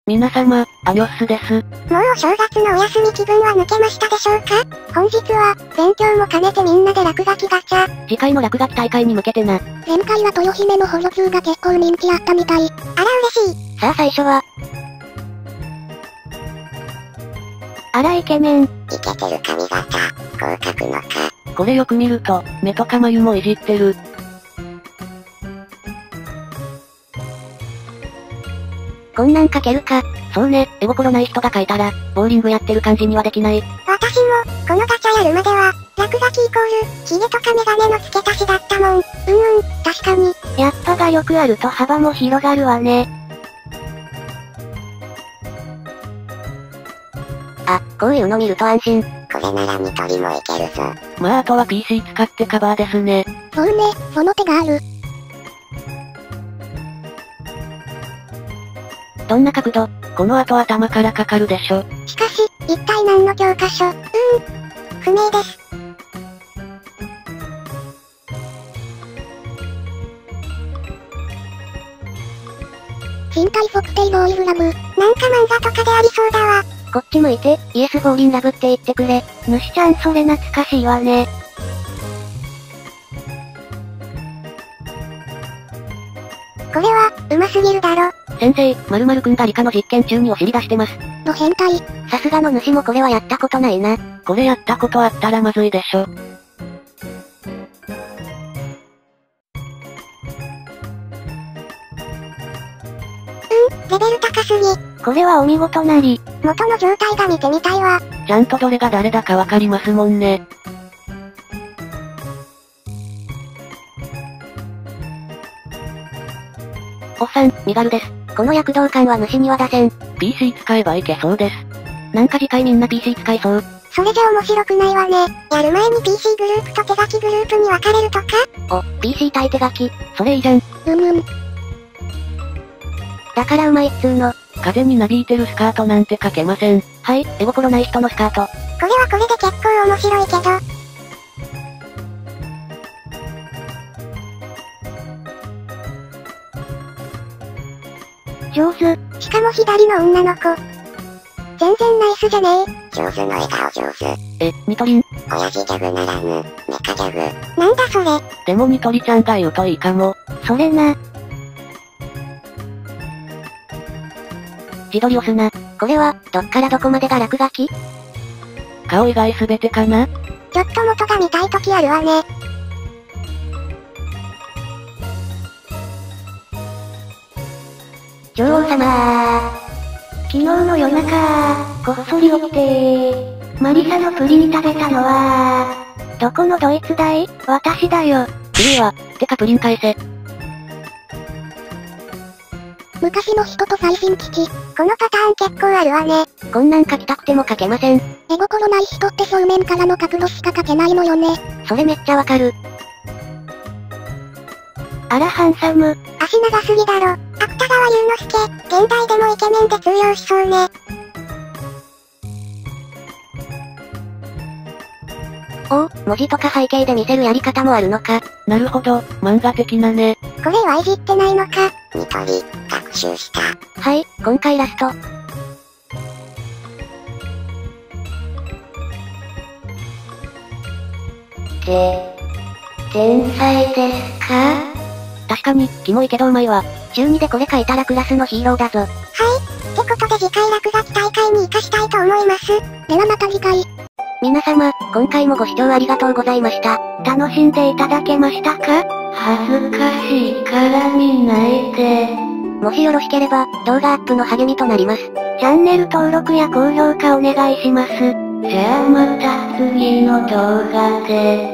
皆様、アニョッスです。 もうお正月のお休み気分は抜けましたでしょうか？本日は、勉強も兼ねてみんなで落書きガチャ。 次回の落書き大会に向けてな。 前回は豊姫の捕虜2が結構人気あったみたい。あら嬉しい。 さあ最初は、 あらイケメン。イケてる髪型、こう描くのか。 これよく見ると、目とか眉もいじってる。 こんなん描けるか。 そうね、絵心ない人が描いたら、ボーリングやってる感じにはできない。 私も、このガチャやるまでは、落書きイコール、ヒゲとかメガネの付け足しだったもん。確かに。やっぱがよくあると幅も広がるわね。 あ、こういうの見ると安心。 これなら見取りもいけるぞ。 まああとは PC 使ってカバーですね。 そうね、その手がある。 どんな角度？この後頭からかかるでしょ。 しかし、一体何の教科書？不明です。身体測定ボーイズラブ。なんか漫画とかでありそうだわ。 こっち向いて、イエスフォーリンラブって言ってくれ。 主ちゃんそれ懐かしいわね。これは、うますぎるだろ。 先生、〇〇くんが理科の実験中にお尻出してます。 ド変態。 さすがの主もこれはやったことないな。これやったことあったらまずいでしょ。 レベル高すぎ。 これはお見事なり。 元の状態が見てみたいわ。 ちゃんとどれが誰だかわかりますもんね。おっさん、身軽です。 この躍動感は主には出せん。 PC 使えばいけそうです。なんか次回みんな PC 使いそう。 それじゃ面白くないわね。やる前に PC グループと手書きグループに分かれるとか？ お、PC 対手書き。それいいじゃん。 だからうまいっつーの。 風になびいてるスカートなんて書けません。はい、絵心ない人のスカート。 これはこれで結構面白いけど。上手。しかも左の女の子。全然ナイスじゃねえ。上手の笑顔上手。 みとりん。 親父ギャグならぬ、メカギャグ。なんだそれ。 でもみとりちゃんが言うといいかも。 それな。 自撮り押すな。 これは、どっからどこまでが落書き？ 顔以外すべてかな？ ちょっと元が見たいときあるわね。 女王様昨日の夜中こっそり起きてマリサのプリン食べたのは、どこのドイツだい？私だよ。 プリンは、てかプリン返せ。 昔の人と最新機器。このパターン結構あるわね。 こんなん書きたくても書けません。 絵心ない人って正面からの角度しか書けないのよね。 それめっちゃわかる。 あらハンサム。足長すぎだろ。芥川龍之介、現代でもイケメンで通用しそうね。 お、文字とか背景で見せるやり方もあるのか。なるほど、漫画的なね。 これはいじってないのか。見取り、学習した。 はい、今回ラスト。 天才ですか？ 確かに、キモいけどうまいわ。 中2でこれ書いたらクラスのヒーローだぞ。はい。ってことで次回落書き大会に活かしたいと思います。ではまた次回。 皆様、今回もご視聴ありがとうございました。 楽しんでいただけましたか？ 恥ずかしいから見ないで。もしよろしければ、動画アップの励みとなります。 チャンネル登録や高評価お願いします。 じゃあまた次の動画で。